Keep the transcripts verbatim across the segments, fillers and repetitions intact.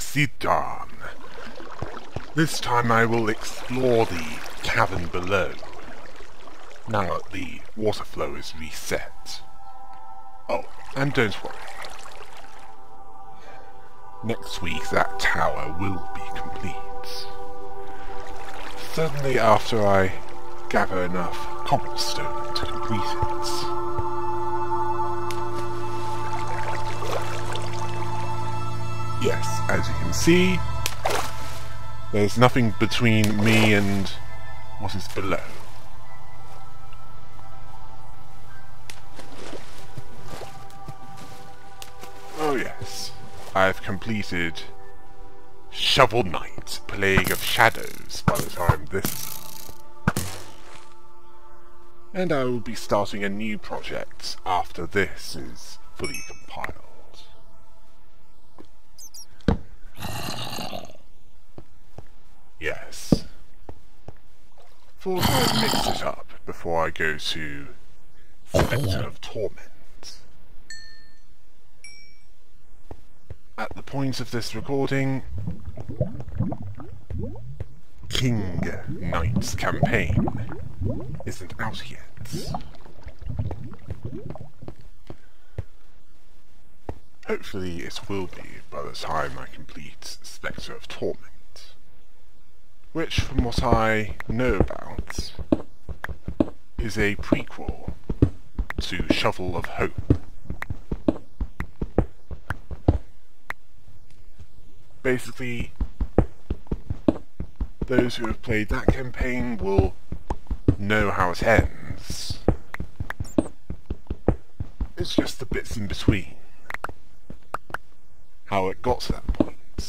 NetMoverSitan. This time I will explore the cavern below, now that the water flow is reset. Oh, and don't worry. Next week that tower will be complete. Certainly after I gather enough cobblestone to complete it. Yes, as you can see, there's nothing between me and what is below. Oh yes, I've completed Shovel Knight, Plague of Shadows by the time this... And I will be starting a new project after this is fully compiled. Yes. Thought I'd mix it up before I go to Spectre of Torment. At the point of this recording, King Knight's campaign isn't out yet. Hopefully it will be by the time I complete Spectre of Torment. Which, from what I know about, is a prequel to Shovel of Hope. Basically, those who have played that campaign will know how it ends. It's just the bits in between. How it got to that point.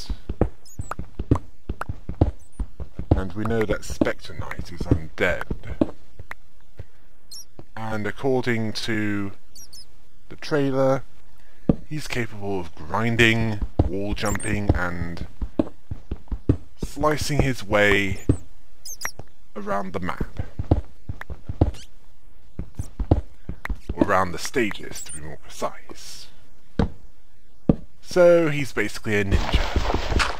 And we know that Spectre Knight is undead. And according to the trailer, he's capable of grinding, wall jumping, and slicing his way around the map. Or around the stages, to be more precise. So he's basically a ninja.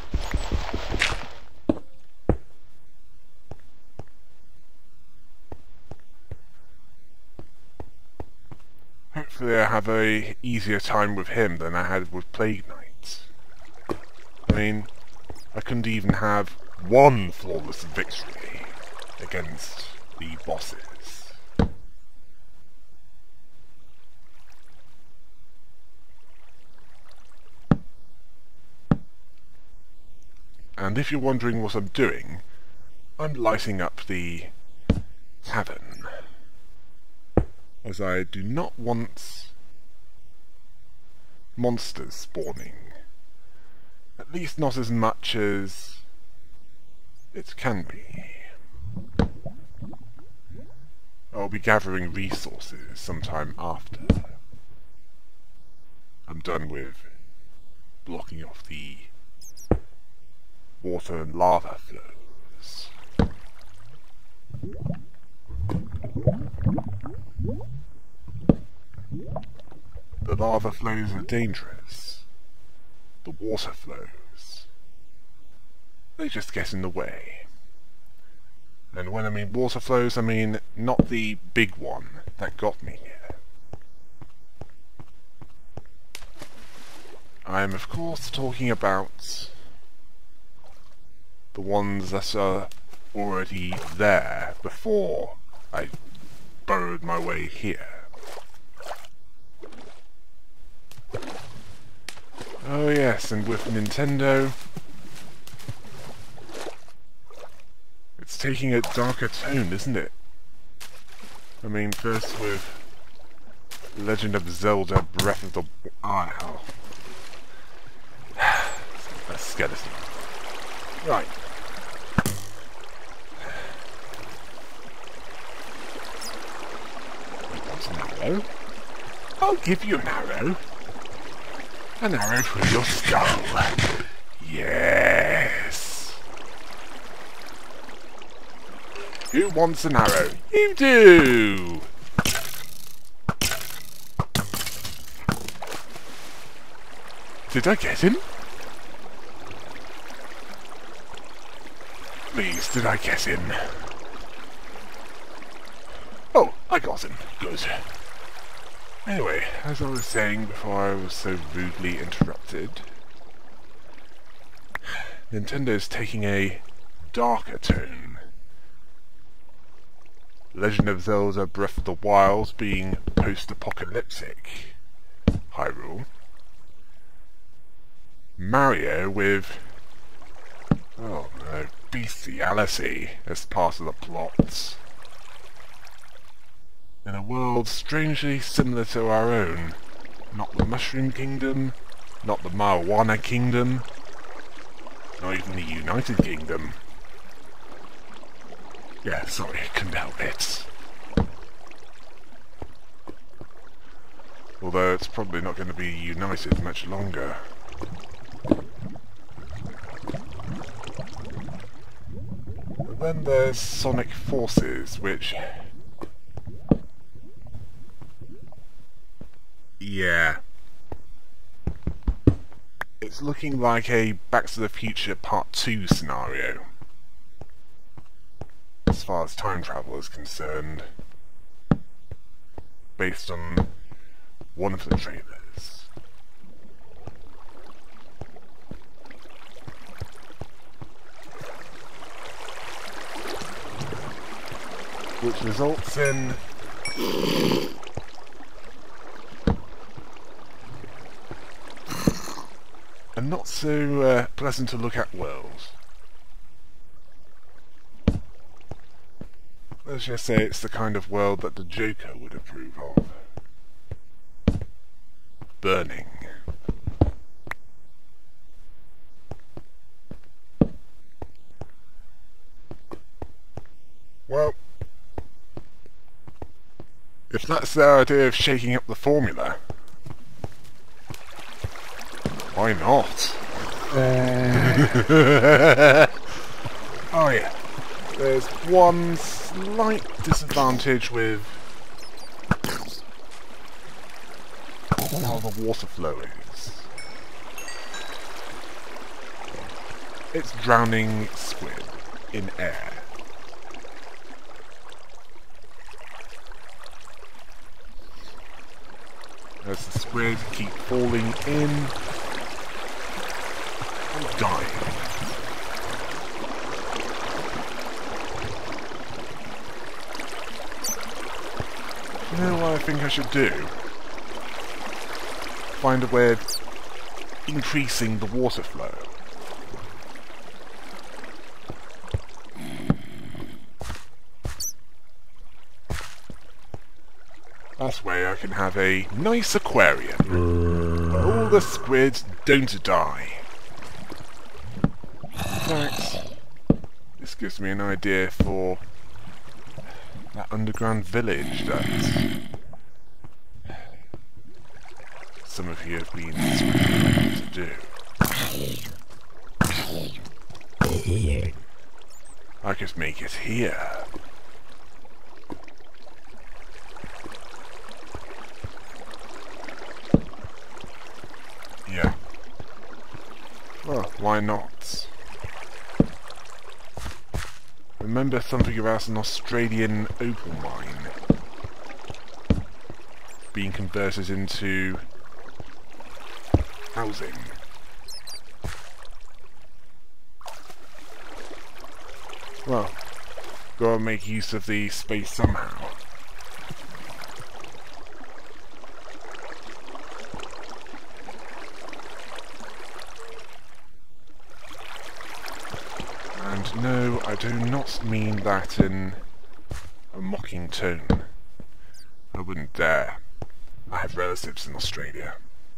Hopefully I have a easier time with him than I had with Plague Knight. I mean, I couldn't even have one flawless victory against the bosses. And if you're wondering what I'm doing, I'm lighting up the Cavern, as I do not want monsters spawning. At least not as much as it can be. I'll be gathering resources sometime after I'm done with blocking off the water and lava flows. The lava flows are dangerous. The water flows, they just get in the way. And when I mean water flows, I mean not the big one that got me here. I am of course talking about the ones that are already there before I burrowed my way here. Oh yes, and with Nintendo, it's taking a darker tone, isn't it? I mean, first with Legend of Zelda Breath of the... Ah, oh, a skeleton. Right. What's an arrow? I'll give you an arrow. An arrow through your skull. Yes. Who wants an arrow? You do. Did I get him? Please, did I get in? Oh, I got him. Good. Anyway, as I was saying before I was so rudely interrupted, Nintendo's taking a darker tone. Legend of Zelda Breath of the Wild being post-apocalyptic Hyrule. Mario with, oh no, bestiality as part of the plot. In a world strangely similar to our own. Not the Mushroom Kingdom, not the Marijuana Kingdom, not even the United Kingdom. Yeah, sorry, couldn't help it. Although it's probably not going to be united much longer. And then there's Sonic Forces, which... yeah. It's looking like a Back to the Future Part two scenario. As far as time travel is concerned. Based on one of the trailers. Which results in... a not so uh, pleasant to look at world. Let's just say it's the kind of world that the Joker would approve of. Burning. Well, if that's their idea of shaking up the formula, why not? Uh... oh yeah. There's one slight disadvantage with how the water flow is. It's drowning squid in air. As the squid keep falling in and dying. You know what I think I should do? Find a way of increasing the water flow. That way I can have a nice aquarium where all the squids don't die. In fact, this gives me an idea for that underground village that some of you have been screaming to do. I could make it here. Yeah. Well, why not? Remember something about an Australian opal mine being converted into housing. Well, gotta make use of the space somehow. And no, I do not mean that in a mocking tone. I wouldn't dare. I have relatives in Australia.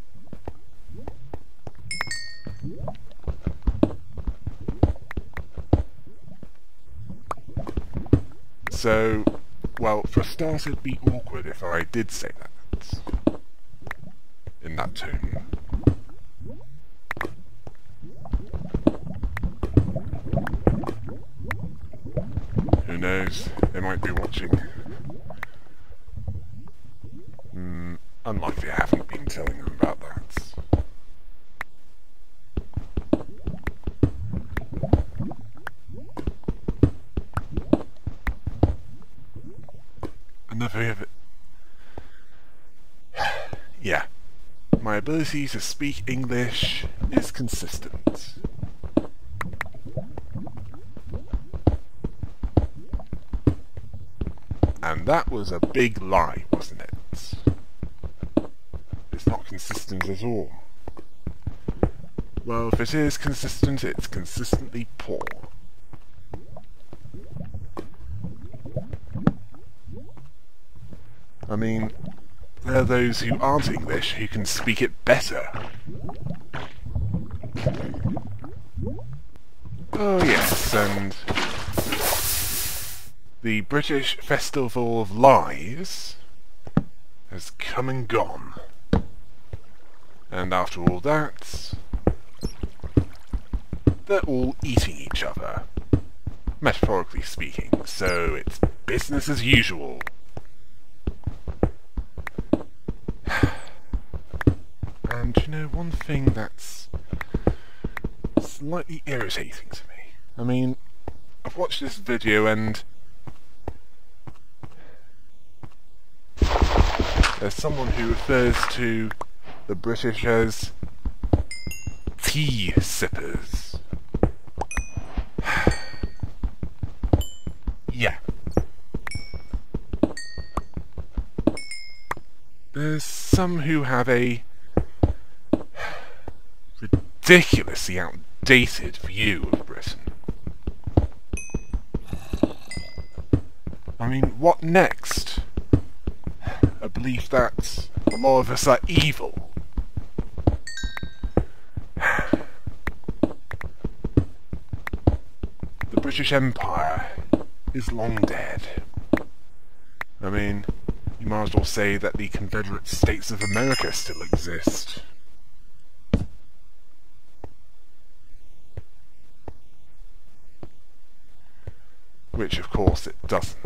So, well, for a start it'd be awkward if I did say that. In that tone. Who knows? They might be watching. Mm, unlikely I haven't been telling them about that. never have it. Yeah. My ability to speak English is consistent. And that was a big lie, wasn't it? It's not consistent at all. Well, if it is consistent, it's consistently poor. I mean, there are those who aren't English who can speak it better. Oh yes, and the British Festival of Lies has come and gone. And after all that, they're all eating each other, metaphorically speaking, so it's business as usual. And you know, one thing that's slightly irritating to me. I mean, I've watched this video and there's someone who refers to the British as tea sippers. Yeah. There's some who have a ridiculously outdated view of Britain. I mean, what next? A belief that a lot of us are evil. The British Empire is long dead. I mean, you might as well say that the Confederate States of America still exist. Which, of course, it doesn't.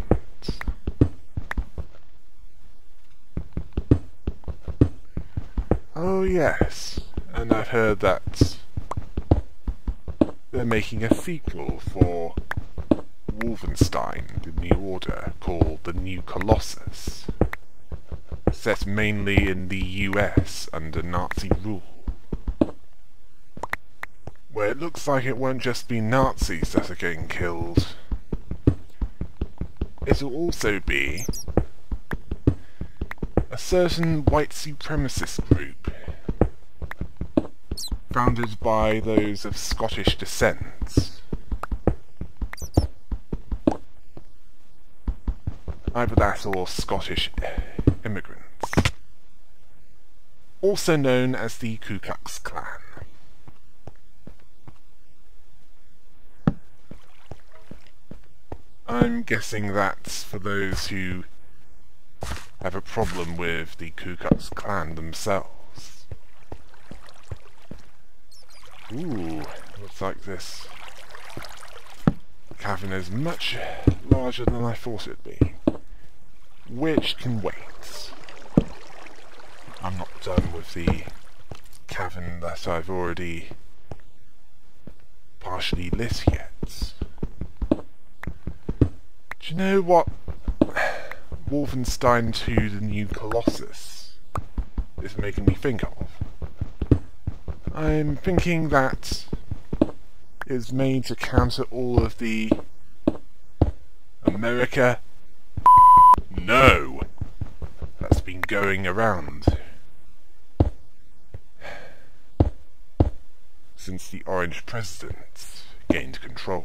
Oh yes, and I've heard that they're making a sequel for Wolfenstein: The New Order called The New Colossus, set mainly in the U S under Nazi rule, where it looks like it won't just be Nazis that are getting killed. It'll also be a certain white supremacist group founded by those of Scottish descent. Either that or Scottish immigrants. Also known as the Ku Klux Klan. I'm guessing that's for those who have a problem with the Ku Klux Klan themselves. Ooh, looks like this cavern is much larger than I thought it'd be. Which can wait. I'm not done with the cavern that I've already partially lit yet. Do you know what Wolfenstein two: The New Colossus is making me think of? I'm thinking that it's made to counter all of the America no that's been going around since the Orange President gained control.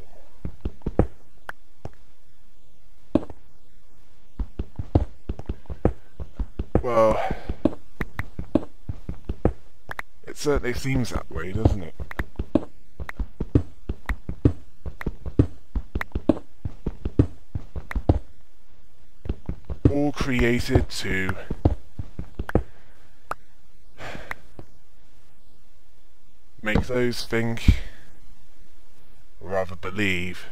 Well, it certainly seems that way, doesn't it? All created to make those think, or rather believe,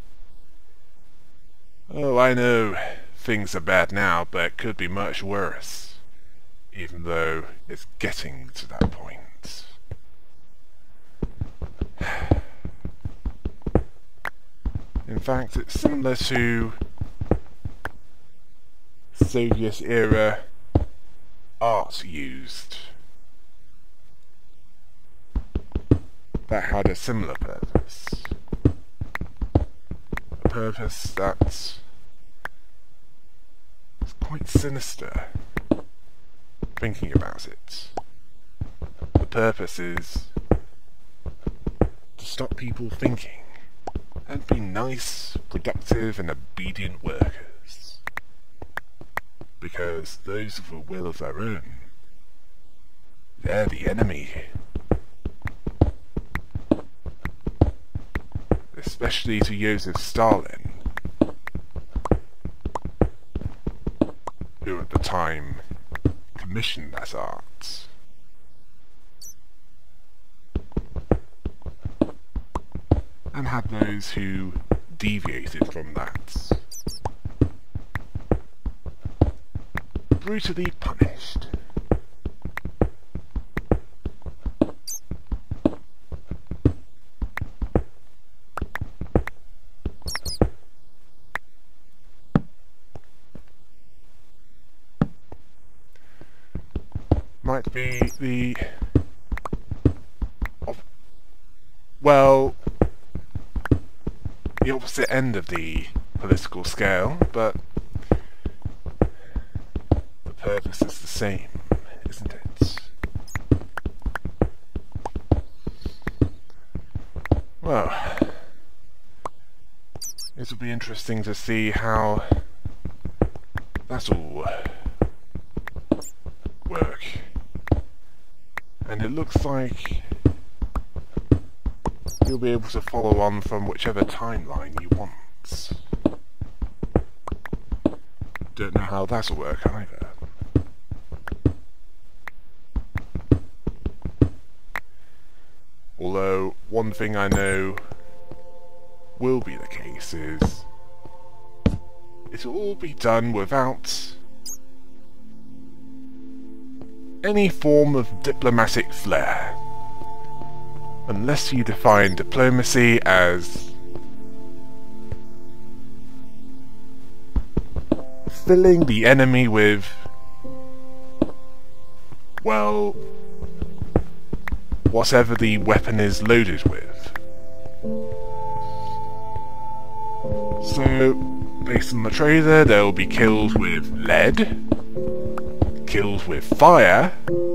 oh, I know things are bad now, but it could be much worse, even though it's getting to that point. In fact, it's similar to Soviet-era art used that had a similar purpose. A purpose that is quite sinister, thinking about it. The purpose is to stop people thinking and be nice, productive and obedient workers. Because those with a will of their own, they're the enemy. Especially to Joseph Stalin, who at the time commissioned that art. And had those who deviated from that brutally punished. Might be the... well, the opposite end of the political scale, but the purpose is the same, isn't it? Well, it'll be interesting to see how that'll work. And it looks like you'll be able to follow on from whichever timeline you want. Don't know how that'll work either. Although, one thing I know will be the case is it'll all be done without any form of diplomatic flair. Unless you define diplomacy as filling the enemy with, well, whatever the weapon is loaded with. So, based on the trailer, they'll be killed with lead, killed with fire,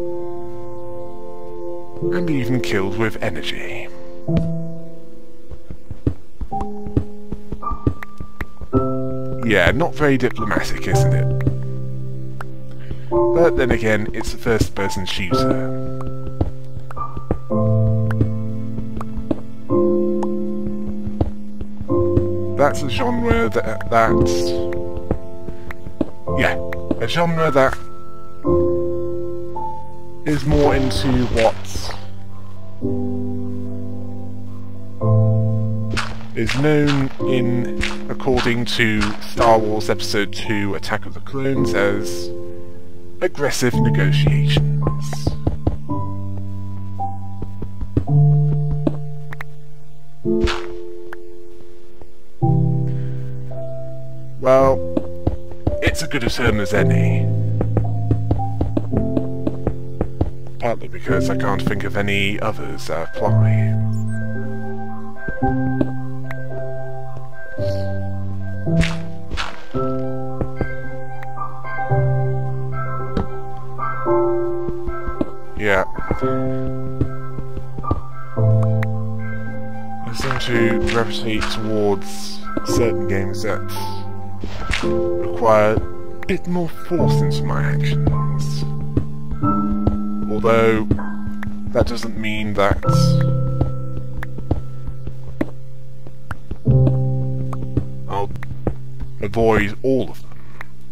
and even killed with energy. Yeah, not very diplomatic, isn't it? But then again, it's a first-person shooter. That's a genre that... that's... yeah, a genre that is more into what is known in, according to Star Wars Episode two Attack of the Clones, as aggressive negotiations. Well, it's as good a term as any. Partly because I can't think of any others that apply. Yeah. I seem to gravitate towards certain games that require a bit more force into my actions. Although, that doesn't mean that I'll avoid all of them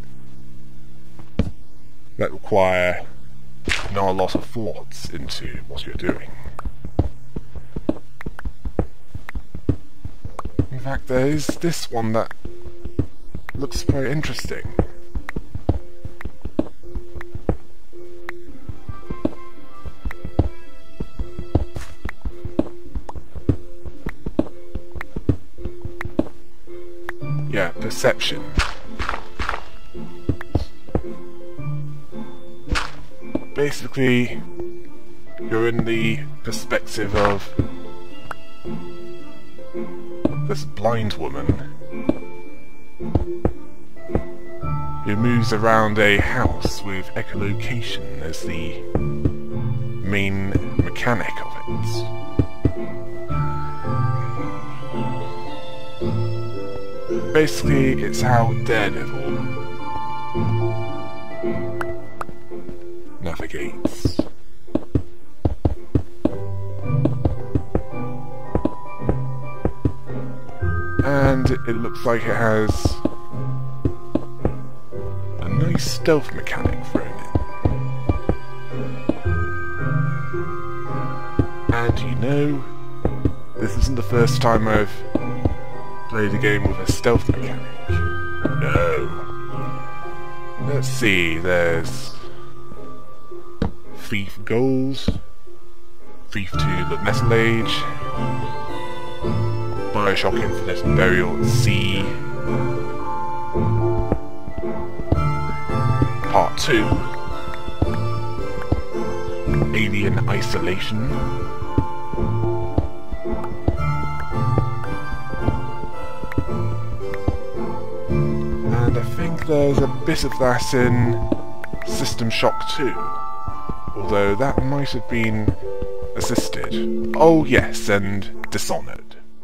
that require not a lot of thoughts into what you're doing. In fact, there is this one that looks very interesting. Yeah, perception. basically, you're in the perspective of this blind woman who moves around a house with echolocation as the main mechanic of it. Basically, it's how Daredevil navigates. And it looks like it has a nice stealth mechanic thrown in. And you know, this isn't the first time I've played a game with a stealth mechanic. No. Let's see, there's Thief Goals, Thief two The Metal Age, Bioshock Infinite Burial at Sea, Part two, Alien Isolation, and I think there's a bit of that in System Shock two, although that might have been assisted. Oh yes, and Dishonored.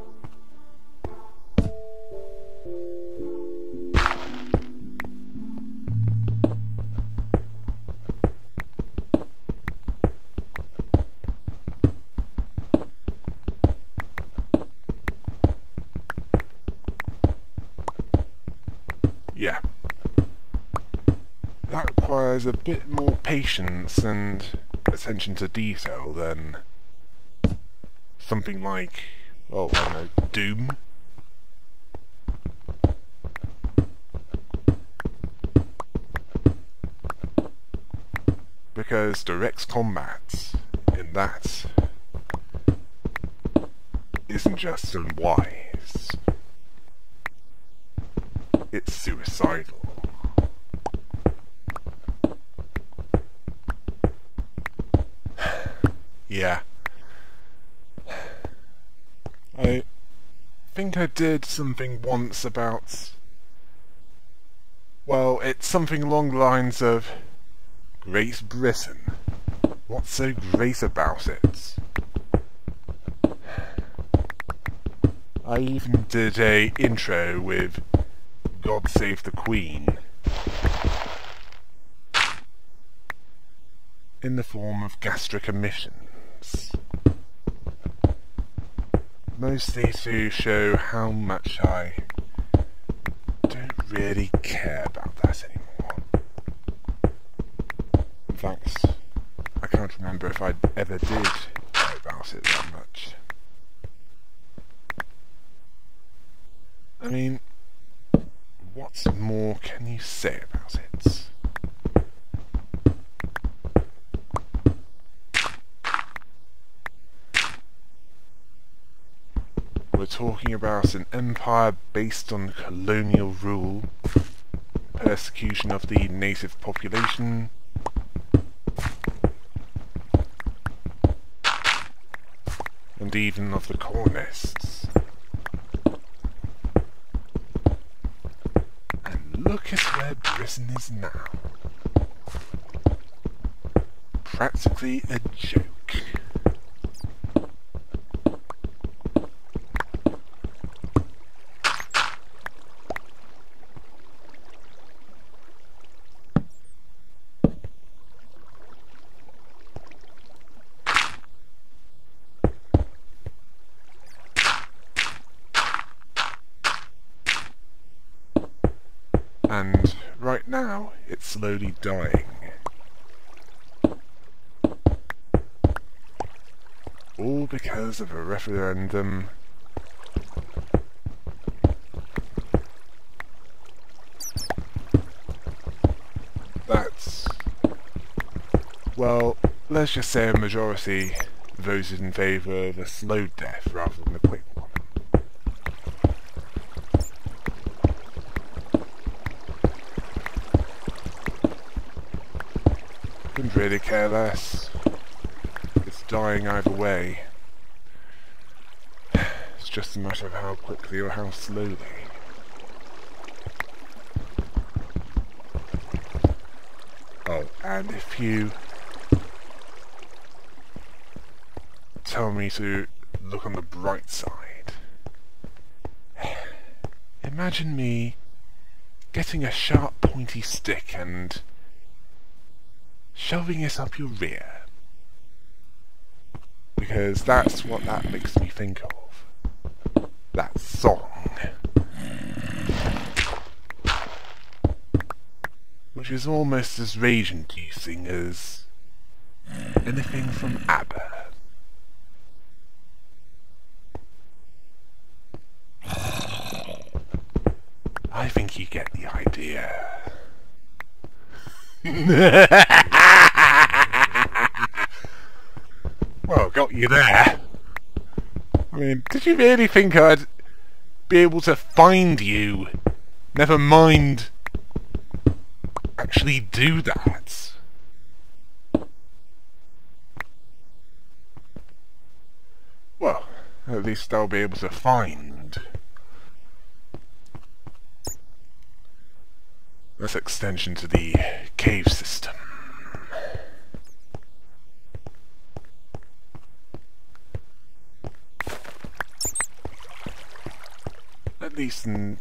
Yeah. That requires a bit more patience and attention to detail than something like, oh, I don't know, Doom. Because direct combat in that isn't just unwise, it's suicidal. Yeah. I think I did something once about... well, it's something along the lines of Great Britain. What's so great about it? I even did a intro with God Save the Queen in the form of gastric emissions, mostly to show how much I don't really care about that anymore. In fact, I can't remember if I ever did care about it that much. I mean, what more can you say about it? We're talking about an empire based on colonial rule, persecution of the native population, and even of the colonists. And look at where Britain is now. Practically a joke. And right now, it's slowly dying. All because of a referendum that's, well, let's just say a majority voted in favour of a slow death rather than a quick one. Couldn't really care less. It's dying either way. It's just a matter of how quickly or how slowly. Oh, and if you tell me to look on the bright side, imagine me getting a sharp pointy stick and shoving it up your rear. Because that's what that makes me think of. That song. Which is almost as rage-inducing as anything from ABBA. I think you get the idea. Well, got you there. I mean, did you really think I'd be able to find you? Never mind actually do that. Well, at least I'll be able to find. This extension to the cave system. At least in,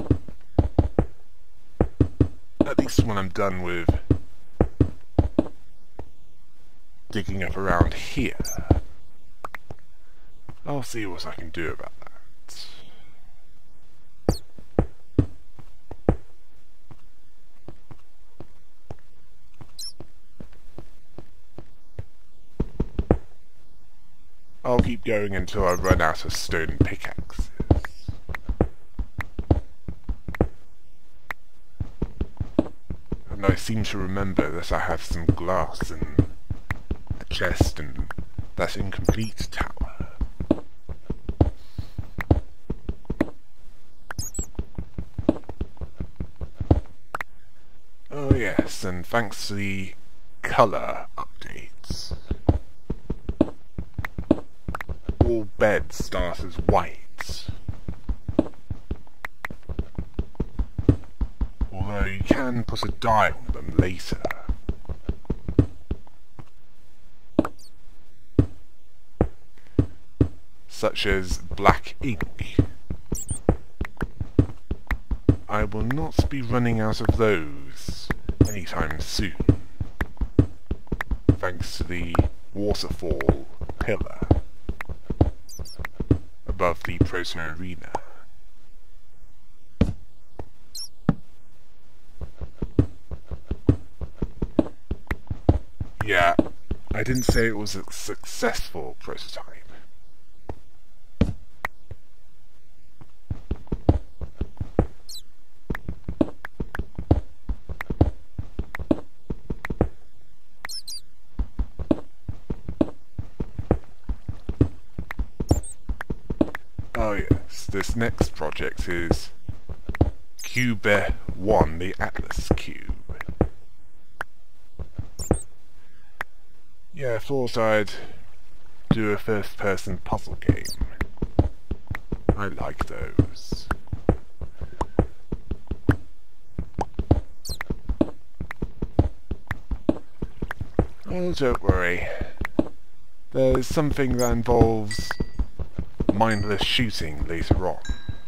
at least when I'm done with digging up around here, I'll see what I can do about that. I'll keep going until I run out of stone pickaxes. And I seem to remember that I have some glass in the chest and that incomplete tower. Oh yes, and thanks to the colour updates, all beds start as white. Although you can put a dye on them later. Such as black ink. I will not be running out of those anytime soon, thanks to the waterfall pillar above the proto-arena. Yeah, I didn't say it was a successful prototype. Oh yes, this next project is Cube one, the Atlas Cube. Yeah, I thought I'd do a first-person puzzle game. I like those. Oh, don't worry. There's something that involves mindless shooting later on.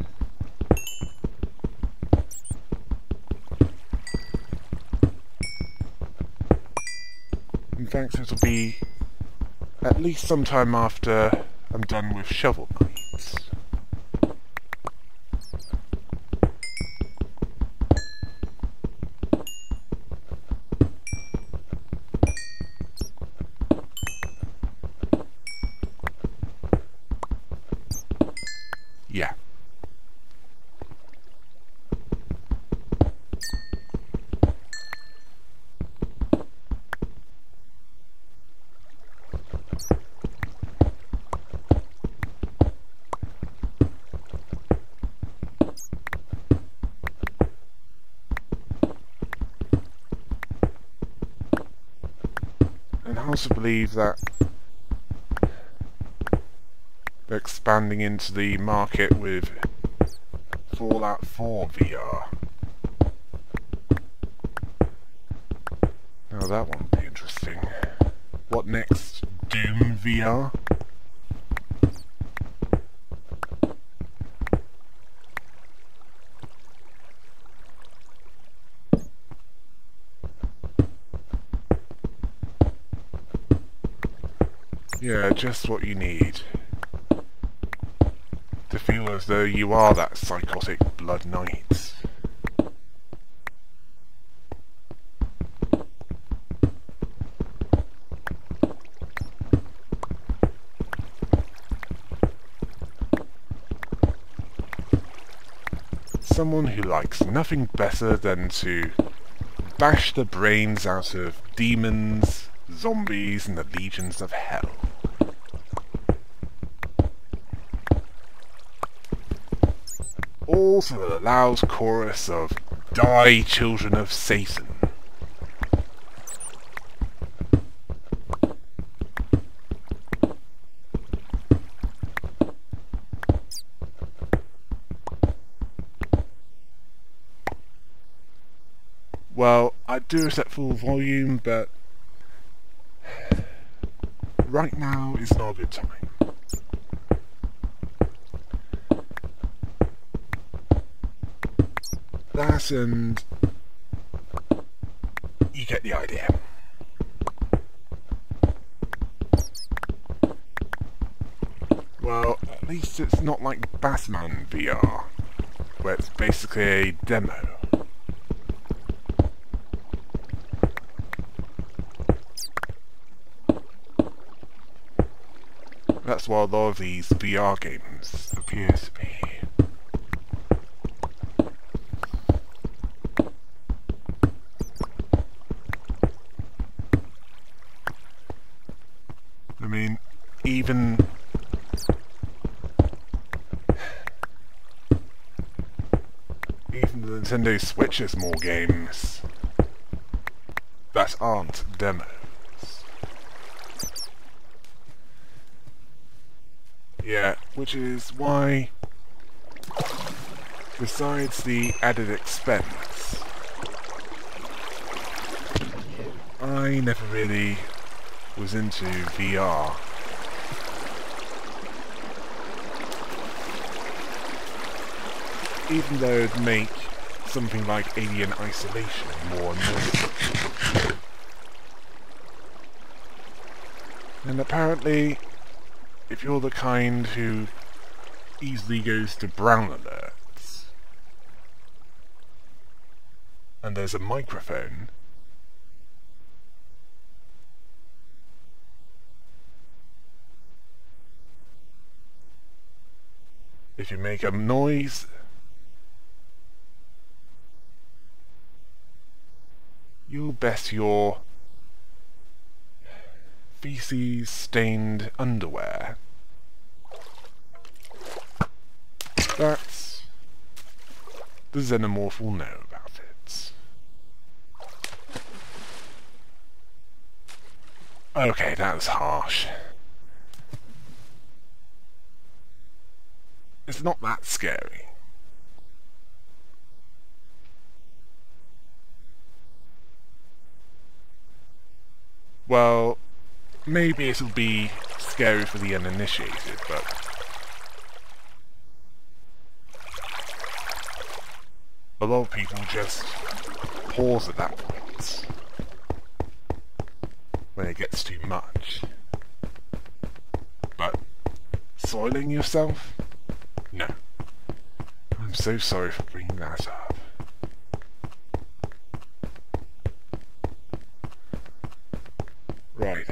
In fact, it'll be at least sometime after I'm done with Shovel Knight. Yeah. also believe that they're expanding into the market with Fallout four V R. Now that one will be interesting. What next? Doom V R? Yeah, just what you need to feel as though you are that psychotic Blood Knight. Someone who likes nothing better than to bash the brains out of demons, zombies, and the legions of hell. All to the loud chorus of "Die, children of Satan." Well, I do it at full volume, but right now is not a good time. That, and you get the idea. Well, at least it's not like Batman V R, where it's basically a demo. That's what a lot of these V R games appear to be. I mean, even even the Nintendo Switch has more games that aren't demos. Yeah, which is why, besides the added expense, I never really was into V R. Even though it'd make something like Alien Isolation more annoying. And apparently, if you're the kind who easily goes to brown alerts, and there's a microphone, if you make a noise, you'll bet your feces-stained underwear that the Xenomorph will know about it. Okay, that was harsh. It's not that scary. Well, maybe it'll be scary for the uninitiated, but a lot of people just pause at that point when it gets too much. But soiling yourself? No. I'm so sorry for bringing that up. Right.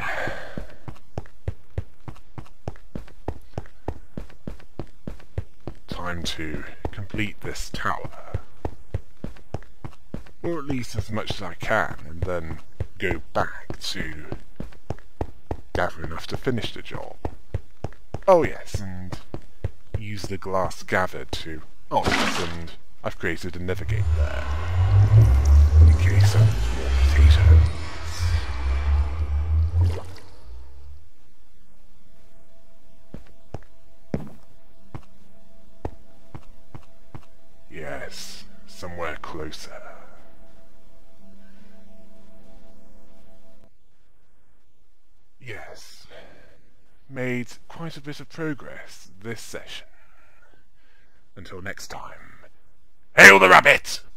Time to complete this tower. Or at least as much as I can, and then go back to gather enough to finish the job. Oh yes, and use the glass gathered to... Oh yes, and I've created a navigate there, in case of more potatoes. closer. Yes, made quite a bit of progress this session. Until next time, hail the rabbit!